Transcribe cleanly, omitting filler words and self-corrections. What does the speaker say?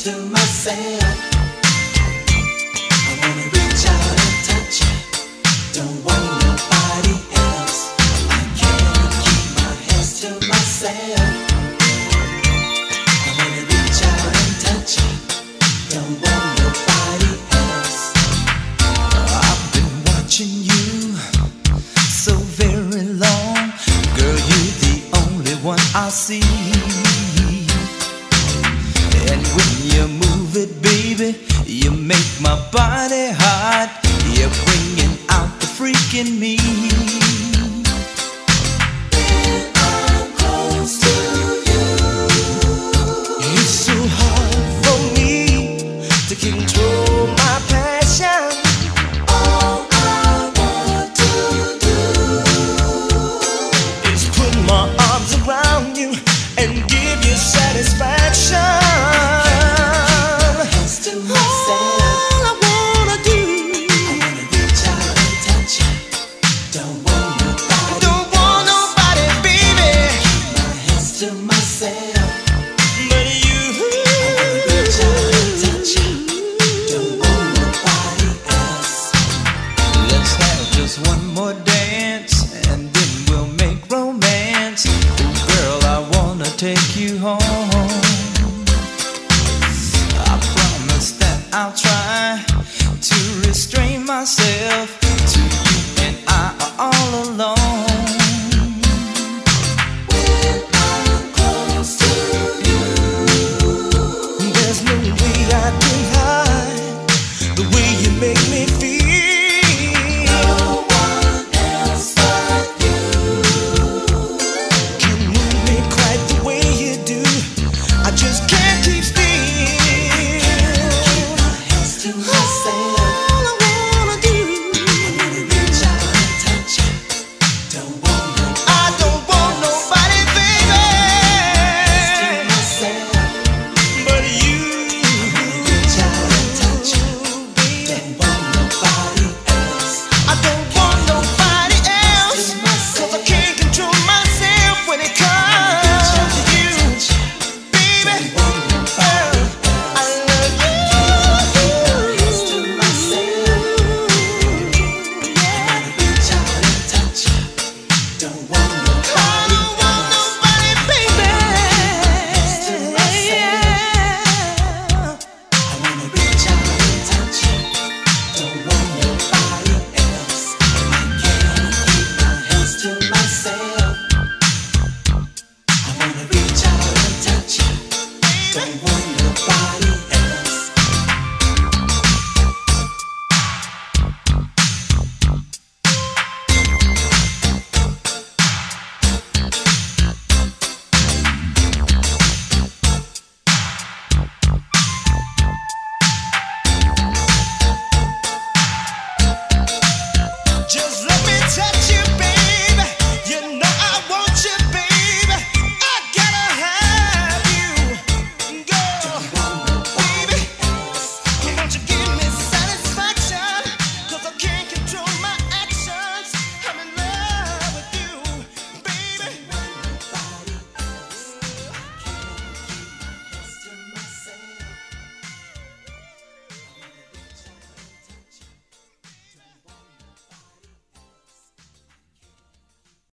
to myself. I wanna reach out and touch you. Don't want nobody else. I can't keep my hands to myself. I wanna reach out and touch you. Don't want nobody else. I've been watching you so very long. Girl, you're the only one I see. And when you move it, baby, you make my body hot. You're bringing out the freak in me. When I'm close to you, it's so hard for me to control my passion. All I want to do is put my arms around you and give you satisfaction. Take you home. I promise that I'll try to restrain myself.